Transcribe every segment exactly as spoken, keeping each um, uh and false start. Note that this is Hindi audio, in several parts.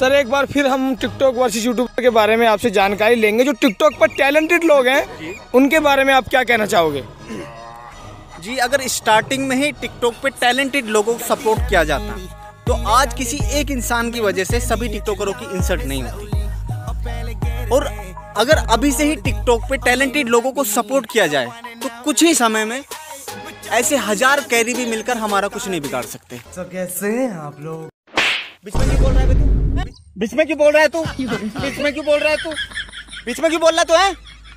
सर एक बार फिर हम टिकटॉक वर्सेस यूट्यूब के बारे में आपसे जानकारी लेंगे। जो टिकटॉक पर टैलेंटेड लोग हैं उनके बारे में आप क्या कहना चाहोगे? जी, अगर स्टार्टिंग में ही टिकटॉक पे टैलेंटेड लोगों को सपोर्ट किया जाता तो आज किसी एक इंसान की वजह से सभी टिकटॉकरों की इंसल्ट नहीं होती। और अगर अभी से ही टिकटॉक पे टैलेंटेड लोगों को सपोर्ट किया जाए तो कुछ ही समय में ऐसे हजार कैरी भी मिलकर हमारा कुछ नहीं बिगाड़ सकते। तो कैसे हैं आप लोग? बीच में क्यों बोल रहा है तू? बीच में क्यों बोल रहा है तू? बीच में क्यों बोल रहा है तू? बीच में क्यों बोल रहा तू है?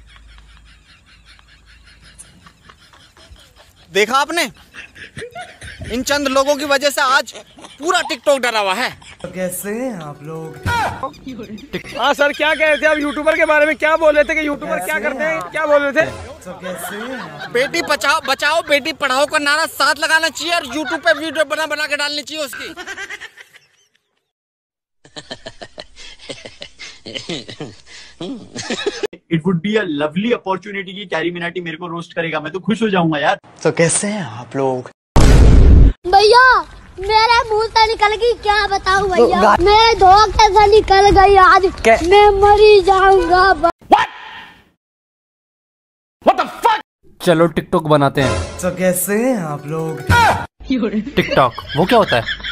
देखा आपने, इन चंद लोगों की वजह से आज पूरा टिकटॉक डरा हुआ है। तो कैसे हैं आप लोग? हाँ सर, क्या कह रहे थे आप यूट्यूबर के बारे में? क्या बोल रहे थे कि यूट्यूबर क्या करते हैं, क्या बोल रहे थे? तो कैसे हैं? बेटी बचाओ बचाओ बेटी पढ़ाओ का नारा साथ लगाना चाहिए और यूट्यूब पे वीडियो बना बना के डालनी चाहिए उसकी। It would be a lovely opportunity की कैरी मिनाटी मेरे को रोस्ट करेगा, मैं तो खुश हो जाऊंगा यार। तो कैसे हैं आप लोग? भैया मेरे मुंह से निकल गई, क्या बताऊं भैया, मेरे धोखे से निकल गई, आज मैं मरी जाऊंगा। What the fuck? चलो टिकटॉक बनाते हैं। तो कैसे हैं आप लोग? टिकटॉक वो क्या होता है?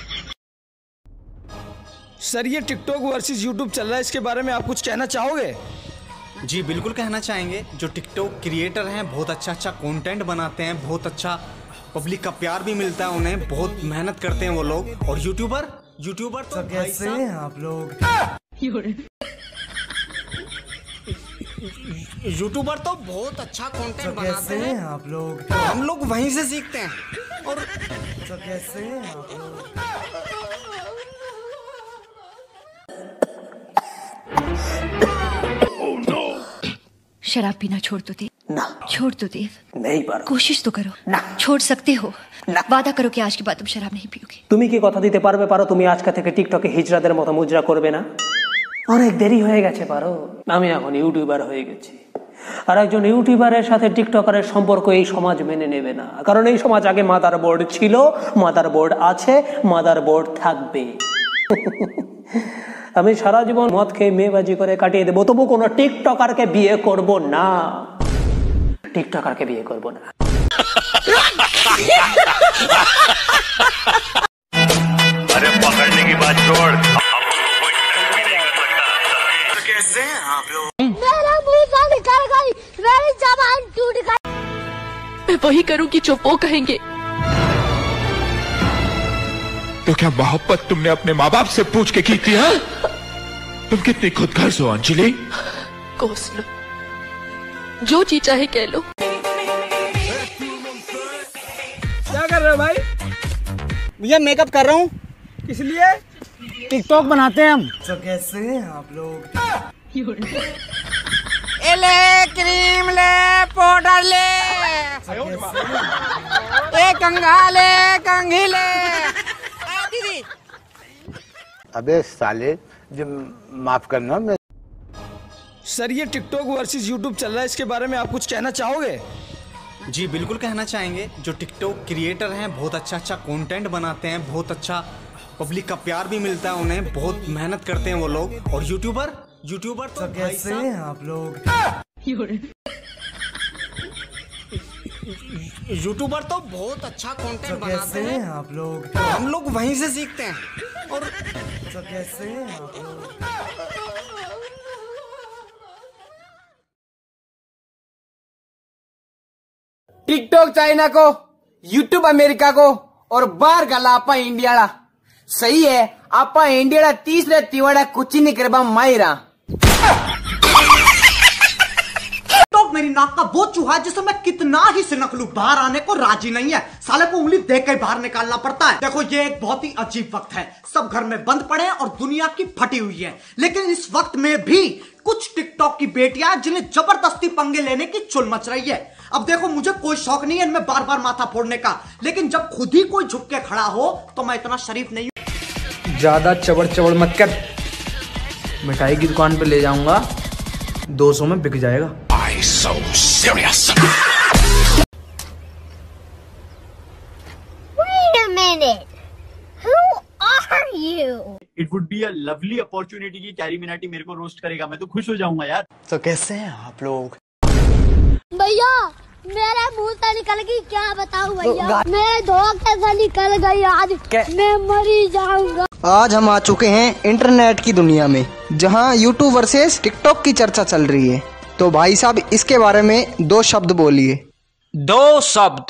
सर ये टिकटॉक वर्सेस यूट्यूब चल रहा है, इसके बारे में आप कुछ कहना चाहोगे? जी बिल्कुल कहना चाहेंगे। जो टिकटॉक क्रिएटर हैं बहुत अच्छा अच्छा कंटेंट बनाते हैं, बहुत अच्छा पब्लिक का प्यार भी मिलता है उन्हें, बहुत मेहनत करते हैं वो लोग। और यूट्यूबर यूट्यूबर तो, तो कैसे हैं आप लोग? यूट्यूबर तो बहुत अच्छा कंटेंट तो बनाते हैं आप लोग? हम लोग वहीं से सीखते हैं। और तो कैसे हैं आप लोग? शराब पीना छोड़ तो दे ना, छोड़ तो दे, नहीं पारो, कोशिश तो करो ना, छोड़ सकते हो ना। वादा करो कि आज के बाद तुम शराब नहीं पियोगे। তুমি কি কথা দিতে পারবে পারো তুমি আজকে থেকে টিকটকে হিজড়াদের মতো মুজরা করবে না? অনেক দেরি হয়ে গেছে পারো, আমি এখন ইউটিউবার হয়ে গেছি। আর একজন ইউটিউবারের সাথে টিকটকারের সম্পর্ক এই সমাজ মেনে নেবে না, কারণ এই সমাজ আগে মাদারবোর্ড ছিল, মাদারবোর্ড আছে, মাদারবোর্ড থাকবে। আমি সারা জীবন মদ খেয়ে মেয়েবাজি করে কাটিয়ে দেবো, তবু কোনো টিকটকারকে বিয়ে করব না, টিকটকারকে বিয়ে করব না। अरे पकड़ने की बात छोड़। कैसे हैं आप लोग? मेरा मुंह से निकल गई, मेरी जबान टूट गई। मैं वही करूंगी जो वो कहेंगे। तो क्या मोहब्बत तुमने अपने माँ बाप से पूछ के की थी? हाँ? तुम कितनी खुदगर्ज हो अंजलि। कोस लो, जो जी चाहे कह लो। क्या कर रहे हो भाई? भैया मेकअप कर रहा हूँ। किस लिए? टिकटॉक बनाते हैं हम। तो कैसे हैं आप लोग? ले क्रीम ले पाउडर ले, ए कंघा ले कंघी ले। दीदी अबे साले, जो माफ करना। मैं सर ये टिकटॉक वर्सेस यूट्यूब चल रहा है, इसके बारे में आप कुछ कहना चाहोगे? जी बिल्कुल कहना चाहेंगे। जो टिकटॉक क्रिएटर हैं बहुत अच्छा अच्छा कंटेंट बनाते हैं, बहुत अच्छा पब्लिक का प्यार भी मिलता है उन्हें, बहुत मेहनत करते हैं वो लोग। और यूट्यूबर यूट्यूबर तो, तो कैसे हैं आप लोग? यूट्यूबर तो बहुत अच्छा कंटेंट तो बनाते कैसे हैं हैं आप लोग? हम लोग वहीं से सीखते हैं। और तो कैसे हैं आप लोग? टिकटॉक चाइना को, यूट्यूब अमेरिका को और बाहर गला आपा इंडिया। सही है, आपा इंडिया तीसरे तिवाड़ा कुछ नहीं करबा मायरा। टिकटॉक मेरी नाक का वो चूहा जिसे मैं कितना ही सिनक लूं, बाहर आने को राजी नहीं है। साले को उंगली देख के बाहर निकालना पड़ता है। देखो ये एक बहुत ही अजीब वक्त है, सब घर में बंद पड़े हैं और दुनिया की फटी हुई है। लेकिन इस वक्त में भी कुछ टिकटॉक की बेटियां जिन्हें जबरदस्ती पंगे लेने की चुल मच रही है। अब देखो मुझे कोई शौक नहीं है इनमें बार बार माथा फोड़ने का, लेकिन जब खुद ही कोई झुक के खड़ा हो तो मैं इतना शरीफ नहीं हूं। ज्यादा चबड़ चबड़ मत कर, मिठाई की दुकान पे ले जाऊंगा, दो सौ में बिक जाएगा। So serious. Wait a minute, who are you? It would be a lovely opportunity की कैरी मिनाटी मेरे को रोस्ट करेगा, मैं तो खुश हो जाऊंगा यार। तो कैसे हैं आप लोग? भैया मेरे मुंह से निकल गई, क्या बताऊं भैया, मेरे धोखे से निकल गई, आज मैं मरी जाऊंगा। आज हम आ चुके हैं इंटरनेट की दुनिया में, जहां यूट्यूब वर्सेस टिकटॉक की चर्चा चल रही है। तो भाई साहब इसके बारे में दो शब्द बोलिए। दो शब्द।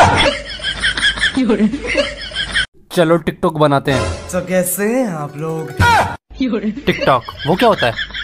चलो टिकटॉक बनाते हैं। तो कैसे हैं आप लोग? टिकटॉक वो क्या होता है?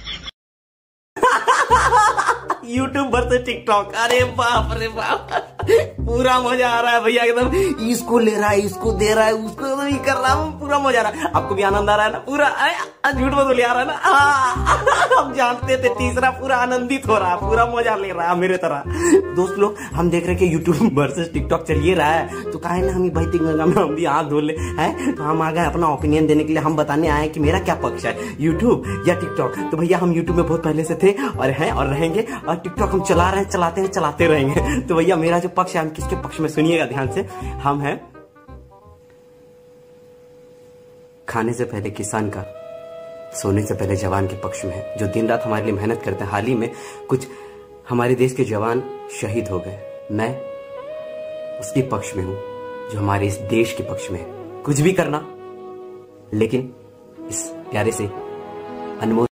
यूट्यूब वर्सेस टिकटॉक, अरे बाप रे बाप, पूरा मजा आ रहा है भैया, एकदम इसको ले रहा है, इसको दे रहा है, उसको तो नहीं कर रहा है, पूरा मजा आ रहा है। आपको भी आनंद आ रहा है ना? पूरा झूठ मत बोलिए, आ रहा है ना? हम जानते थे तीसरा पूरा आनंदित हो रहा है, पूरा मजा ले रहा है मेरे तरह। दोस्त लोग हम देख रहे कि यूट्यूब वर्सेस टिकटॉक चलिए रहा है, तो काहे ना हम बहती गंगा में हम भी हाथ धो ले हैं। तो हम आ गए अपना ओपिनियन देने के लिए, हम बताने आए कि मेरा क्या पक्ष है, यूट्यूब या टिकटॉक। तो भैया हम यूट्यूब में बहुत पहले से थे और हैं और रहेंगे, और टिकटॉक हम चला रहे हैं, चलाते हैं, चलाते रहेंगे। तो भैया मेरा जो पक्ष है, हम किसके पक्ष में सुनिएगा ध्यान से। हम हैं खाने से पहले किसान का, सोने से पहले जवान के पक्ष में है, जो दिन रात हमारे लिए मेहनत करते हैं। हाल ही में कुछ हमारे देश के जवान शहीद हो गए, मैं उसके पक्ष में हूं जो हमारे इस देश के पक्ष में है। कुछ भी करना, लेकिन इस प्यारे से अनमोल